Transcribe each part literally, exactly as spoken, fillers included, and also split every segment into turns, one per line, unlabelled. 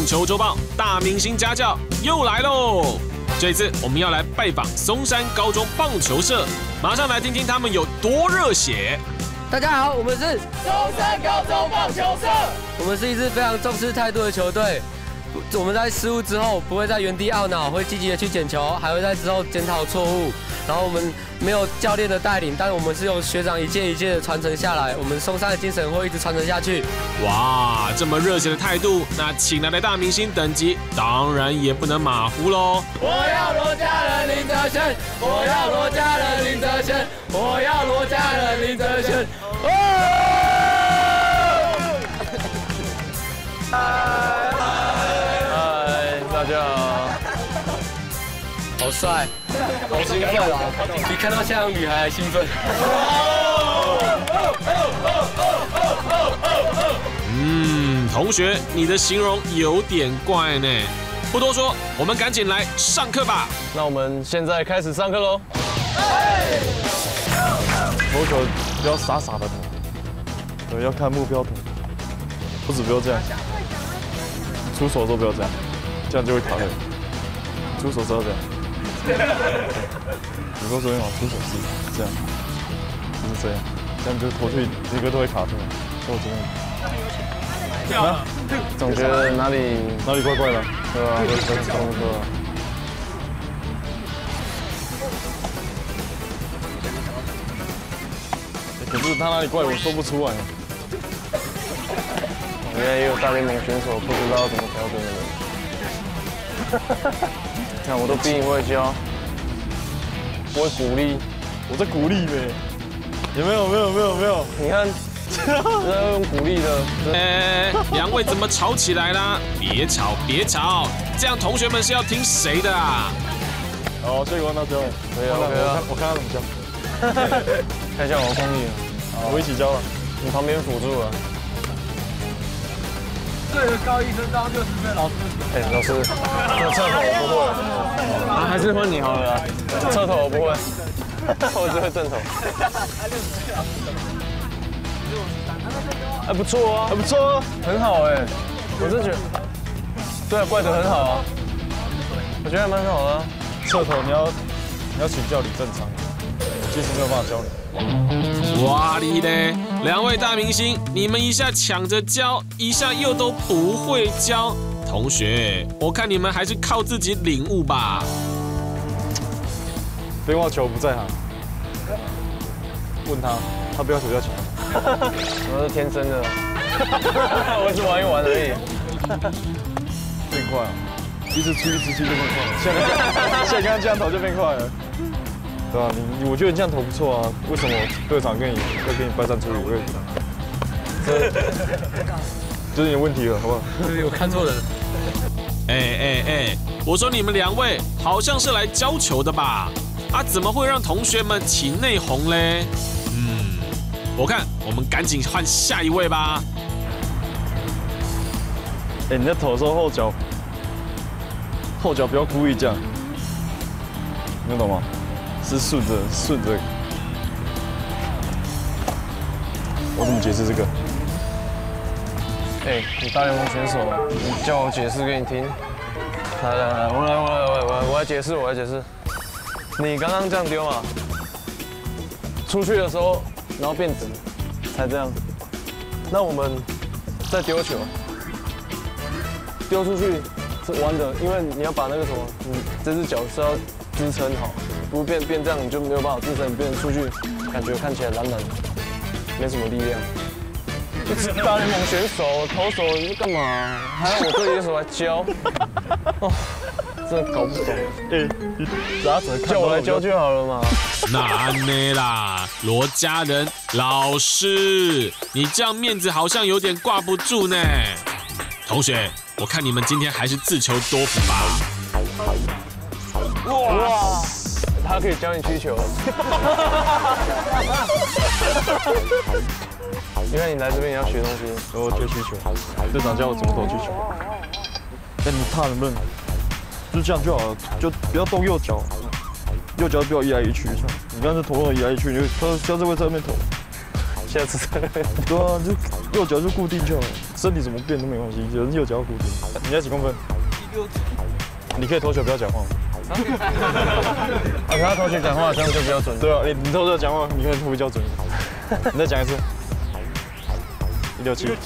球周报大明星家教又来喽！这次我们要来拜访松山高中棒球社，马上来听听他们有多热血。
大家好，我们是
松山高中棒球社，
我们是一支非常重视态度的球队。我们在失误之后不会在原地懊恼，会积极的去捡球，还会在之后检讨错误。然后我们没有教练的带领，但我们是由学长一届一届的传承下来，我们松山的精神会一直传承下去。
哇，这么热血的态度，那请来的大明星等级当然也不能马虎喽。
我要罗家人林哲轩，我要罗家人林哲轩，我要罗家人林哲轩。哦！
嗨，大家好。好帅，好兴奋啊！比看到像女孩还兴奋。
嗯，同学，你的形容有点怪呢。不多说，我们赶紧来上课吧。
那我们现在开始上课喽。
投球不要傻傻的投，对，要看目标投，不止不要这样，出手都不要这样，这样就会卡了。出手是要这样。有时候很好，出手是这样，就是这样，这样就投去一个都会卡住，所以我这边。啊？
总觉得哪里
哪里怪怪的？
对吧？有分钟对吧？
可是他哪里怪，我说不出来。
原来也有大联盟选手不知道怎么调整的人。看，我都逼你会教，我会鼓励，
我在鼓励呗。有没有？没有？没有？没有？
你看，要用鼓励的。
哎，两位怎么吵起来啦？别吵，别吵，这样同学们是要听谁的啊？
好，谢谢关大教。
可以啊，可以啊。
我看他怎么教。
看一下我功力，
我一起教了。
你旁边辅助了。
对着高一升高六十岁老师。
哎，老师，这侧头我不会，啊，还是换你好了啊。侧头我不会，我只会正头。还不错啊，还不错啊，很好哎，我真觉得，对啊，怪得很好啊，我觉得还蛮好的。
侧头你要你要请教李正常，我其实没有办法教你。
哇哩嘞！两位大明星，你们一下抢着教，一下又都不会教。同学，我看你们还是靠自己领悟吧。
变化球不在行，问他，他不要求要抢。
我是天生的，我只玩一玩而已。
变快啊！一直出一直出就变快了，像刚像刚刚这样投就变快了。对啊，你我觉得你这样投不错啊，为什么队长跟你会跟你拜山出语？为这这是你的问题了，好不好？
有看错人。
哎哎哎，我说你们两位好像是来教球的吧？啊，怎么会让同学们起内讧嘞？嗯，我看我们赶紧换下一位吧。
哎，你在投的时候后脚后脚不要故意这样，你懂吗？是顺着顺着。我怎么解释这个？
哎，你大联盟选手，你叫我解释给你听。来来来，我来我来我来我来解释我来解释。你刚刚这样丢嘛，出去的时候然后变直，才这样。那我们再丢球，丢出去是弯的，因为你要把那个什么，你这只脚是要支撑好。不变变这样，你就没有办法支撑，变出去感觉看起来懒懒的，没什么力量。大联盟选手、投手，你干嘛？还要我对野手来教？哦，真的搞不懂。
哎，你咋子
叫我来教就好了嘛。
那没啦，罗家人老师，你这样面子好像有点挂不住呢。同学，我看你们今天还是自求多福吧。
哇！他可以教你曲球。你看你来这边也要学东西，
我学曲球，队长教我怎么投曲球。哎，你踏能不能就这样就好了，就不要动右脚，右脚不要移来移去。像你刚才投到移来移去，你他他是会在那边投。
下次再练。
对啊，就右脚就固定就好，身体怎么变都没关系，人右脚要固定。你才几公分？你可以投球不要讲话吗？
啊，他投球讲话这样就比较准。
对啊，你你投球讲话，你可能投比较准。你再讲一次。一六七。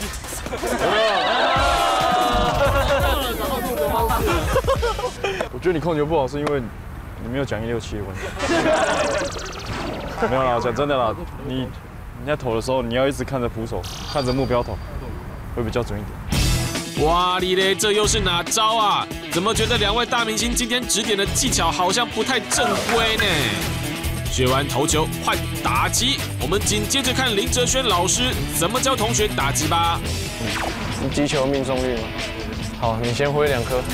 我觉得你控球不好，是因为你没有讲一六七的关系。没有啦，讲真的啦，你你在投的时候，你要一直看着捕手，看着目标投，会比较准一点。
哇哩嘞，这又是哪招啊？怎么觉得两位大明星今天指点的技巧好像不太正规呢？学完投球换打击，我们紧接着看林哲轩老师怎么教同学打击吧。
嗯，击球命中率嘛。好，你先挥两颗。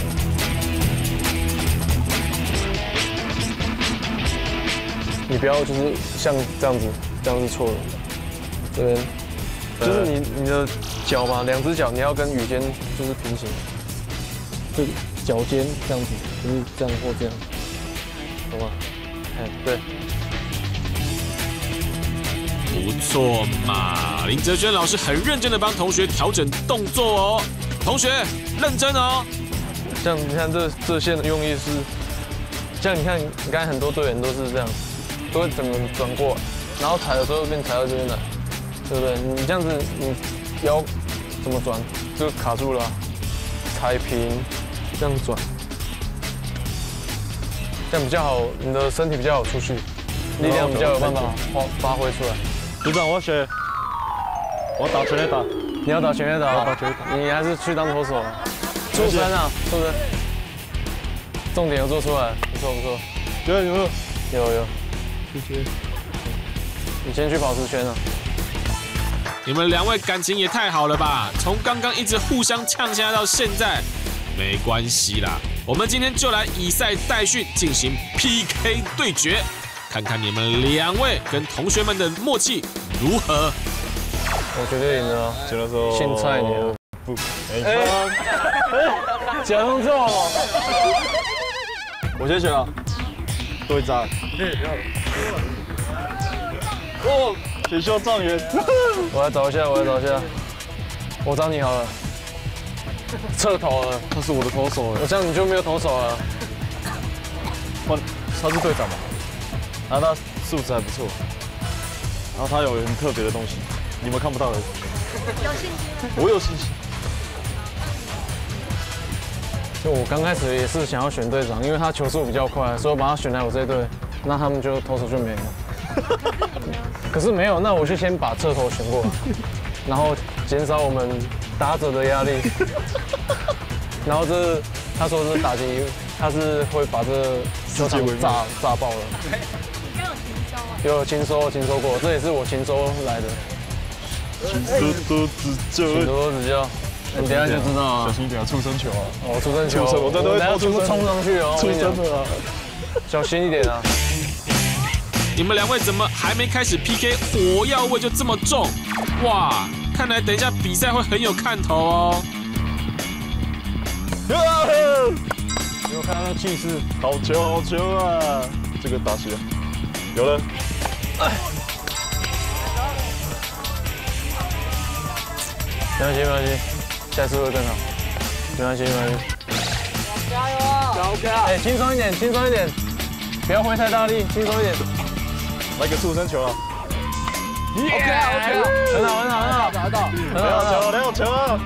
你不要就是像这样子，这样是错的。这边就是你你的脚嘛，两只脚你要跟羽尖就是平行，就脚尖这样子，就是这样或这样，懂吗？哎，对。
不错嘛，林哲轩老师很认真的帮同学调整动作哦。同学认真哦。
像你看这这线的用意是，像你看你刚才很多队员都是这样。都会整个转过来，然后踩的时候变踩到这边来，对不对？你这样子，你腰怎么转就卡住了、啊，踩平，这样转，这样比较好，你的身体比较好出去，力量比较有办法发发挥出来。
组长，我选，我打全垒打，
你要打全垒打、啊，
打全垒打，
你还是去当投手啊？出身啊，是不是？重点有做出来，不错不错，
有有有
有有。谢谢。你先去保持圈啊！
你们两位感情也太好了吧？从刚刚一直互相呛下到现在，没关系啦。我们今天就来以赛代训，进行 P K 对决，看看你们两位跟同学们的默契如何。
我绝对赢了啊！
选的时候
现菜你了。
不，哎，
假动作。
我先选了。队长。哦，选秀状元。
我来找一下，我来找一下。我找你好了。侧投了，
他是我的投手哎。
我这样你就没有投手了。
换，他是队长嘛？然后他素质还不错，然后他有很特别的东西，你们看不到而已。
有信心？
我有信心。
就我刚开始也是想要选队长，因为他球速比较快，所以我把他选来我这队，那他们就投手就没了。可是没有，那我就先把侧投选过来，然后减少我们打者的压力。然后这他说是打击，他是会把这球场炸炸爆了。
你刚有勤收啊？
有勤收，勤收过，这也是我勤收来的。
多多指教，
请多多指教。你等下就知道啊。
小心一点啊，触身球啊！
哦，触身球，
我真的会
等下全部冲上去哦，
触身的啊，
小心一点啊！
你们两位怎么还没开始 P K， 火药味就这么重？哇，看来等一下比赛会很有看头哦。
有没有看到那气势？好球，好球啊！这个打起来，有了。
没关系，没关系，下次会更好。没关系，没关系。
加油啊！加油！
哎，轻松一点，轻松一点，不要挥太大力，轻松一点。
来个触身球啊
！OK OK，
很好，很好，很好，
打到，
很好，
球，两球啊！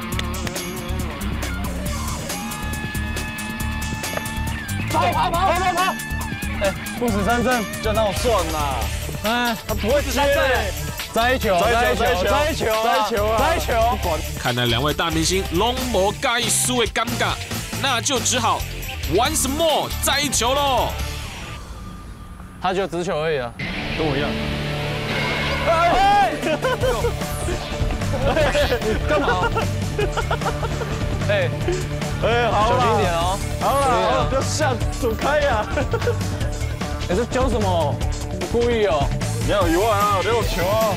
跑跑跑跑跑跑！
哎，不死三振，
就那种算啦。
哎，
他不会接。
摘球，摘球，摘球，
摘球啊！
摘球！
看来两位大明星拢无介意输的尴尬，那就只好 once more 再一球喽。
他就直球而已啊，
跟我一样。
哎！干嘛？哎
哎，好，
小心一点哦。
好了，好了，不要吓，走开呀！
你这教什么？故意哦。
你要一万啊，六球啊！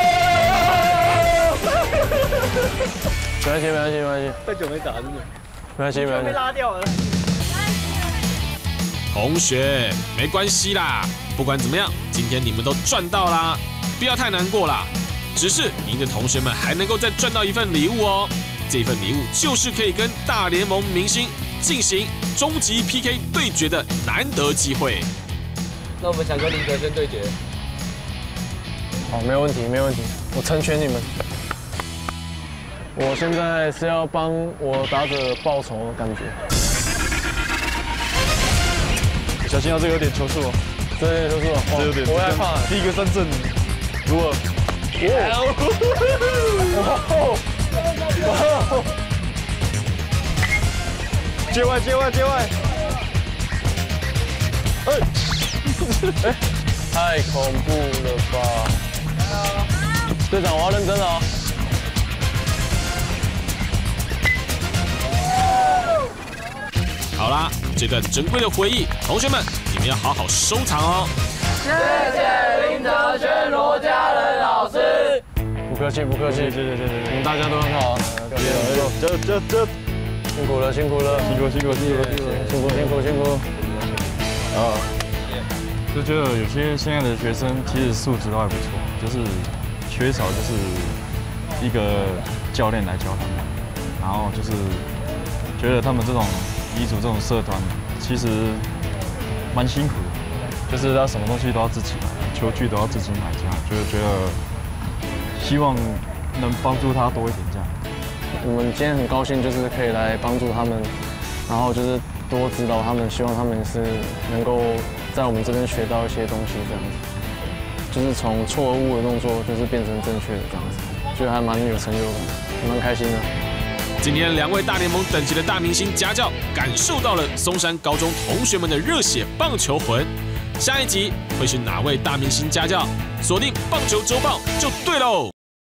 没关系，没关系，没关系。
太久没打，真的。
没关系，没关系。
被拉掉了。
同学，没关系啦，不管怎么样，今天你们都赚到啦，不要太难过啦。只是赢的同学们还能够再赚到一份礼物哦，这份礼物就是可以跟大联盟明星进行终极 P K 对决的难得机会。
那我们想跟林哲轩对决。
好，没问题，没问题，我成全你们。我现在是要帮我打者报仇的感觉。
小心啊，这个有点球速哦，
这有点球速哦，
这有点。
我害怕。
第一个三振，如何？哇！界外，界外，界外！哎，
哎，太恐怖了吧！队长，我要认真了哦。
好啦，这段珍贵的回忆，同学们，你们要好好收藏哦。
谢谢林哲轩、罗家人老师。
不客气，不客气，
谢谢谢谢谢谢，
你们大家都很好啊。
加油加油加油！
辛苦了，辛苦了，
辛苦辛苦辛苦辛苦
辛苦辛苦辛苦。
啊，就觉得有些现在的学生其实素质都还不错，就是缺少就是一个教练来教他们，然后就是觉得他们这种乙组这种社团其实蛮辛苦的，就是他什么东西都要自己买，球具都要自己买，这样就是觉得希望能帮助他多一点这样。
我们今天很高兴，就是可以来帮助他们，然后就是多指导他们，希望他们是能够在我们这边学到一些东西，这样子，就是从错误的动作就是变成正确的这样子，觉得还蛮有成就感，蛮开心的。
今天两位大联盟等级的大明星家教，感受到了松山高中同学们的热血棒球魂。下一集会是哪位大明星家教？锁定棒球周报就对喽。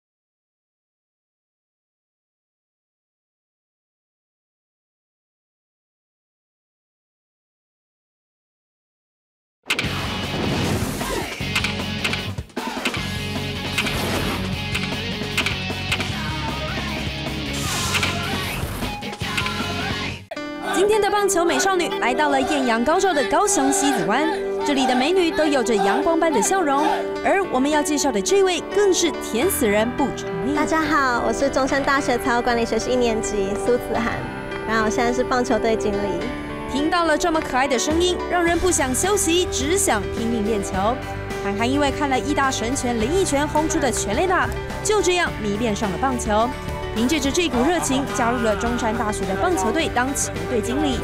今天的棒球美少女来到了艳阳高照的高雄西子湾，这里的美女都有着阳光般的笑容，而我们要介绍的这位更是甜死人不宠溺。
大家好，我是中山大学财务管理学系一年级苏子涵，然后我现在是棒球队经理。
听到了这么可爱的声音，让人不想休息，只想拼命练球。涵涵因为看了义大神拳林奕泉轰出的全垒打，就这样迷恋上了棒球。凭借着这股热情，加入了中山大学的棒球队当球队经理。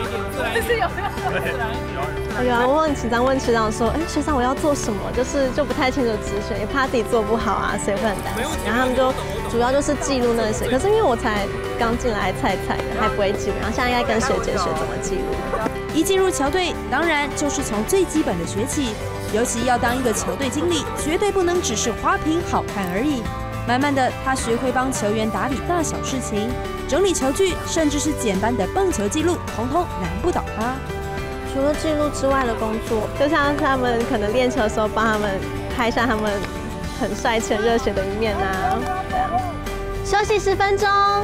有啊，我很紧张问学长说：“哎，学长我要做什么？”就是就不太清楚直选，也怕自己做不好啊，所以会很担心。然后他们就主要就是记录那些，可是因为我才刚进来菜菜的，还不会记录，然后现在应该跟学姐学怎么记录。
一进入球队，当然就是从最基本的学起，尤其要当一个球队经理，绝对不能只是花瓶好看而已。慢慢的，他学会帮球员打理大小事情，整理球具，甚至是简单的棒球记录，统统难不倒他。
除了记录之外的工作，就像他们可能练球的时候，帮他们拍下他们很帅气、热血的一面啊。这样，休息十分钟。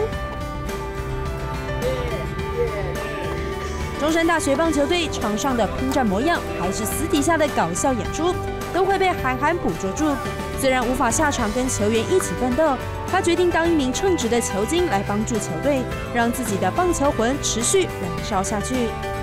中山大学棒球队场上的拼战模样，还是私底下的搞笑演出，都会被涵涵捕捉住。虽然无法下场跟球员一起奋斗，他决定当一名称职的球精来帮助球队，让自己的棒球魂持续燃烧下去。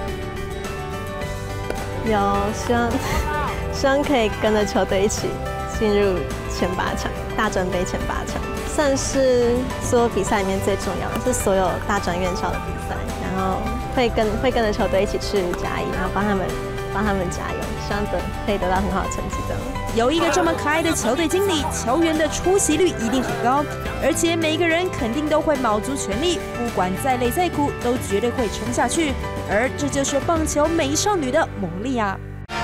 有希望，希望可以跟着球队一起进入前八强，大专杯前八强，算是所有比赛里面最重要的，是所有大专院校的比赛，然后会跟会跟着球队一起去嘉义，然后帮他们帮他们加油，希望得可以得到很好的成绩这样。
有一个这么可爱的球队经理，球员的出席率一定很高，而且每个人肯定都会卯足全力，不管再累再苦，都绝对会撑下去。而这就是棒球美少女的魔力啊！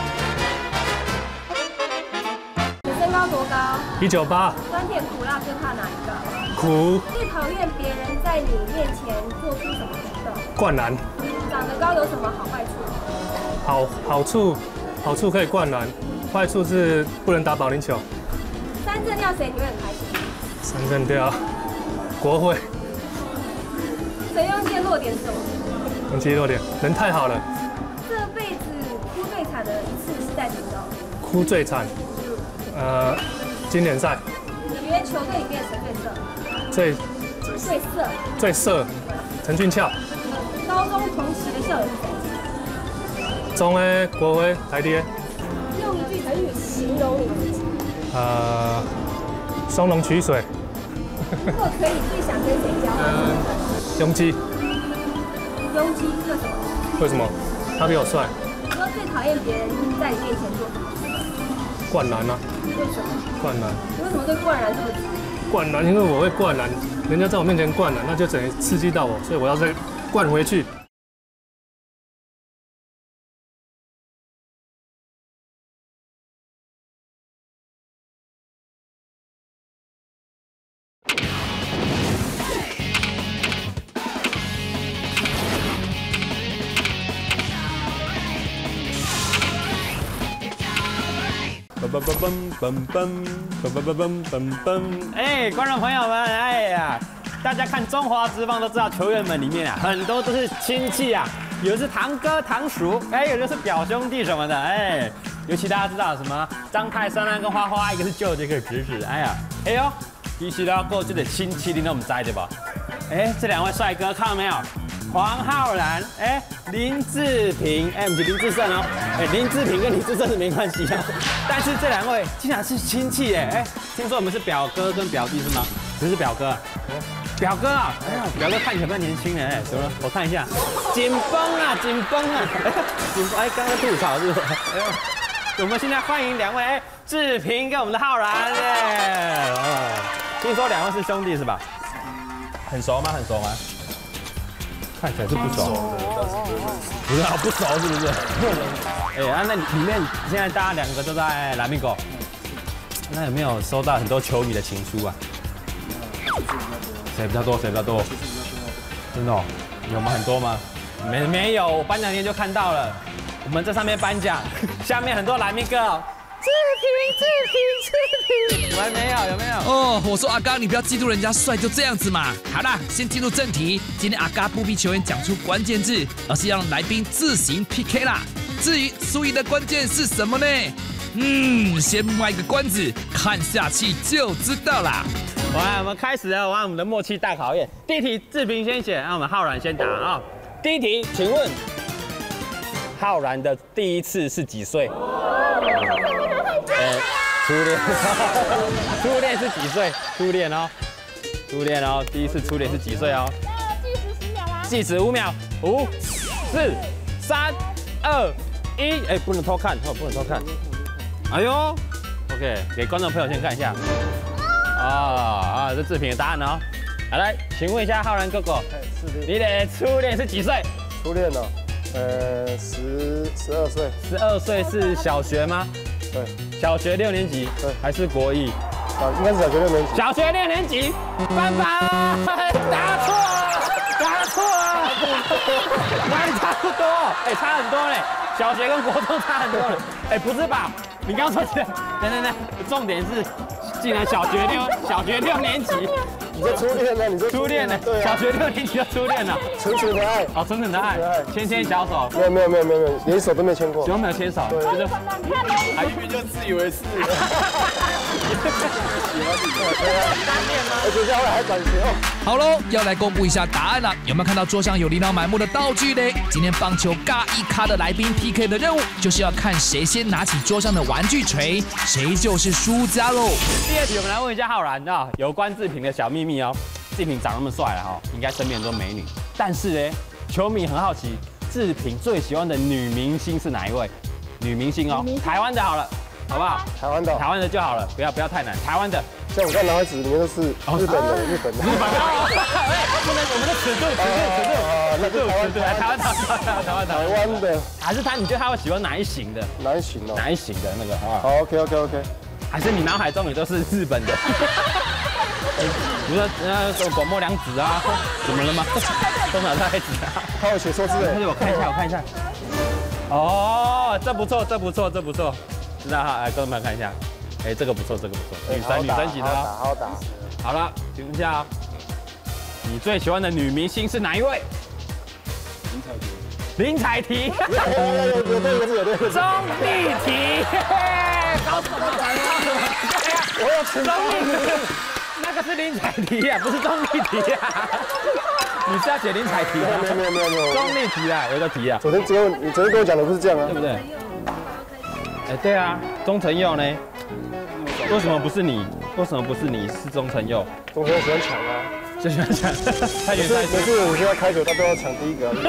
你身高多高？
一九八。
酸甜苦辣最怕哪一个？
苦。
最讨厌别人在你面前做出什么举动？
灌篮。
长得高有什么好坏处？
好好处，好处可以灌篮。坏处是不能打保龄球。
三振掉谁你会很开心？
三振掉，国会。
最陈庸基的弱点是什么？
永基弱点，人太好了，
这辈子哭最惨的一次是在什么时候？
哭最惨。呃，经典赛
你觉得球队里面谁最色？
最
最色。
最色，陈俊俏。
高中同期的校友是谁？
中 A 国威台爹。
用一句成语形容你自己。
呃，松龙取水。
如果可以，最想跟谁交往？
拥基。
拥基为什么？
为什么？他比我帅。
你说最讨厌别人在你面前做什么？
灌篮啊！
为什么？
灌篮。
你为什么对灌篮这么执着？
灌篮，因为我会灌篮，人家在我面前灌篮，那就等于刺激到我，所以我要再灌回去。
嘣嘣嘣嘣嘣嘣嘣嘣嘣嘣！哎，观众朋友们，哎呀，大家看中华职棒都知道，球员们里面啊，很多都是亲戚啊，有的是堂哥堂叔，哎，有的是表兄弟什么的，哎，尤其大家知道什么张泰山啊跟花花，一个是舅舅，一个是侄子，哎呀，哎呦，其实都要过这个亲戚，你都唔知对吧？哎，这两位帅哥看到没有？黄浩然，哎，林志平，哎，不是林志胜哦，哎，林志平跟林志胜是没关系啊，但是这两位竟然是亲戚哎，哎，听说我们是表哥跟表弟是吗？不是表哥，表哥啊，哎呀，表哥看起来比较年轻人，哎，怎么了？我看一下，紧绷啊，紧绷啊，紧绷，哎，刚刚吐槽是不是？哎呦，我们现在欢迎两位，哎，志平跟我们的浩然，哎，哦，听说两位是兄弟是吧？很熟吗？很熟吗？看起来是不熟，不是不熟是不是？哎啊，那里面现在大家两个都在拉米狗，那有没有收到很多球迷的情书啊？谁比较多？谁比较多？真的哦？有吗？很多吗？没没有，我颁奖天就看到了，我们这上面颁奖，下面很多拉米狗。志平，志平，志平，我还没有，有没有？
哦，我说阿嘎，你不要嫉妒人家帅，就这样子嘛。好啦，先进入正题。今天阿嘎不逼球员讲出关键字，而是让来宾自行 P K 啦。至于输赢的关键是什么呢？嗯，先卖个关子，看下去就知道啦。
来，我们开始了，玩我们的默契大考验。第一题，志平先写，让我们浩然先答啊。第一题，请问浩然的第一次是几岁？呃，初恋，初恋是几岁？初恋哦，初恋哦，第一次初恋是几岁哦？计时十秒啦。计时五秒，五、四、三、二、一，哎，不能偷看，哦，不能偷看。哎呦 ，OK， 给观众朋友先看一下。啊啊，这志平的答案哦。好，来，请问一下浩然哥哥，你的初恋是几岁？
初恋呢？呃，十十二岁。
十二岁是小学吗？
对，
小学六年级，对，还是国一？
啊，应该是小学六年级。
小学六年级，班班答错了，答错了，哪里差不多？哎，差很多嘞，小学跟国中差很多嘞。哎，不是吧？你刚刚说的，等等等，重点是，竟然小学六小学六年级。
你这初恋呢？你这
初恋呢？对，小学六年级就初恋了，
纯纯的爱，
哦，纯纯的爱，牵牵小手，
没有没有没有没有没有，连手都没牵过，
有没有牵手？对，就是，
还一边就自以为是，而且下来还转学哦。
好喽，要来公布一下答案了，有没有看到桌上有琳琅满目的道具嘞？今天棒球尬一咖的来宾 P K 的任务，就是要看谁先拿起桌上的玩具锤，谁就是输家喽。
第二题，我们来问一下浩然啊，有关志平的小秘密哦。志平长那么帅了哈，应该身边很多美女。但是呢，球迷很好奇，志平最喜欢的女明星是哪一位？女明星哦，台湾的好了，好不好？
台湾的，
台湾的就好了，不要不要太难。台湾的，
像我看男孩子里面都是日本的，日本的。
日本的，不能，我们的尺度，尺度，尺度，
那就台湾，
台湾，台湾，台湾，
台湾的。
还是他？你觉得他会喜欢哪一型的？
哪一型哦？
哪一型的那个啊？
好 ，OK OK OK。
还是你脑海中也都是日本的？比如说呃，广末凉子啊，怎么了吗？东岛太子啊，
他有写错字哎。
我看一下，我看一下。哦，这不错，这不错，这不错，知道哈？来，观众朋友看一下，哎，这个不错，这个不错，女神女神级的，
好打，好打。
好了，请问一下， 你最喜欢的女明星是哪一位？林采缇。林采缇。有有对有对有对。钟丽缇。搞什么玩意？对呀，我有钟丽缇。那个是林采缇呀，不是钟丽缇呀。你是要写林采缇吗？
没有没有没有没有。
钟丽缇啊，有个缇啊。
昨天只有你昨天跟我讲的不是这样啊，
对不对？哎，对啊，钟成佑呢？为什么不是你？为什么不是你？是钟成佑？
钟成佑喜欢抢啊，
就喜欢抢。他
每次每次我现在开球，他都要抢第一个。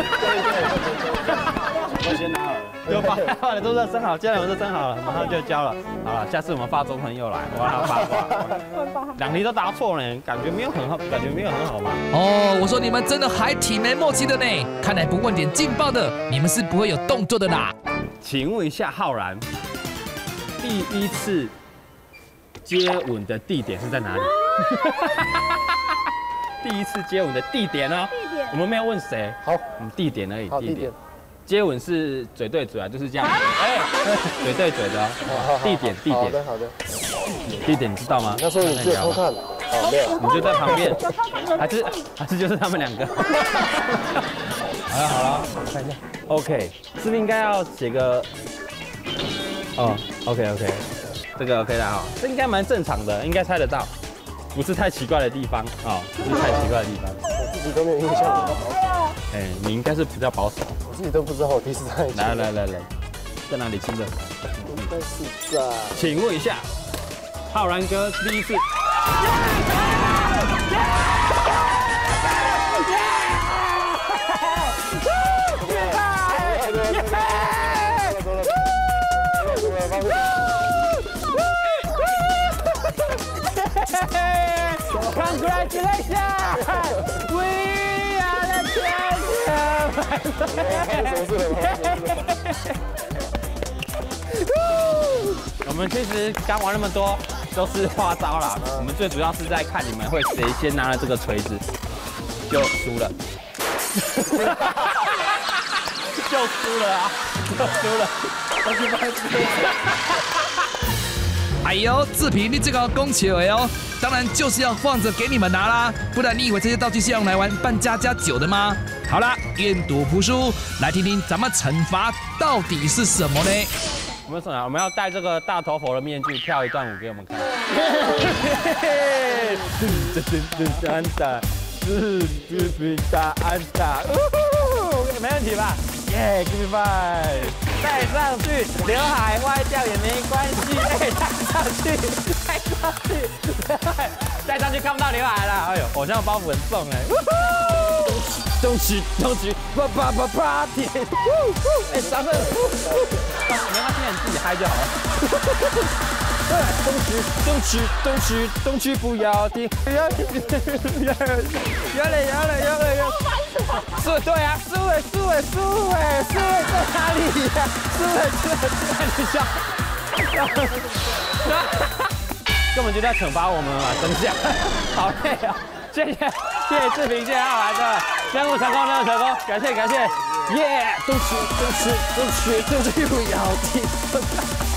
我先拿好了，有发好了，都热身好，家人们热身好了，马上就交了。好了，下次我们发钟成佑来，我让他发挂。两题都答错了，感觉没有很好，感觉没有很好嘛。
哦，我说你们真的还挺没默契的呢。看来不问点劲爆的，你们是不会有动作的啦。
请问一下浩然，第一次接吻的地点是在哪里？第一次接吻的地点呢？
地点，
我们没有问谁。
好，
嗯，地点而已。
好，地点。
接吻是嘴对嘴啊，就是这样。哎，嘴对嘴的。地点，地点。
好的，好的。
地点你知道吗？
那时候你只有偷看。好，没有。
你就在旁边，还是还是就是他们两个。好了好了，看一下。OK， 是不是应该要写个？哦 ，OK OK， 这个 OK 的哈，这应该蛮正常的，应该猜得到，不是太奇怪的地方啊，不是太奇怪的地方。
我自己都没有印象。
哎，你应该是比较保守。
我自己都不知道我第一次在一起。
来来来来，在哪里亲的？
应该是在。
请问一下，浩然哥第一次。Congratulations! We are the champions! 我们其实刚玩那么多都是花招啦，我们最主要是在看你们会谁先拿了这个锤子就输了，就输了啊，就输了，我去拍输了。
哎呦，志平，你这个攻球哎哦，当然就是要放着给你们拿啦，不然你以为这些道具是用来玩扮家家酒的吗？好啦，愿赌服输，来听听咱们惩罚到底是什么呢？
我们什么？我们要戴这个大头佛的面具，跳一段舞给我们看。这真真安打，是志平打安打，没问题吧？耶 ，give me five， 戴上去，刘海歪掉也没关系，哎，戴上去，戴上去，戴上去看不到刘海了。哎呦，偶像包袱很重哎。东西东西，啪啪啪 party， 哎，三分，没关系，你自己嗨就好了。东区东区东区东区不要停，不要停，不要停，有了有了有了有。苏对啊，苏伟苏伟苏伟苏伟在哪里呀？苏伟苏伟苏伟，你笑，根本就在惩罚我们嘛，真相，好累啊！谢谢谢谢志平，谢谢浩然哥，任务成功任务成功，感谢感谢，耶！东区东区东区东区不要停。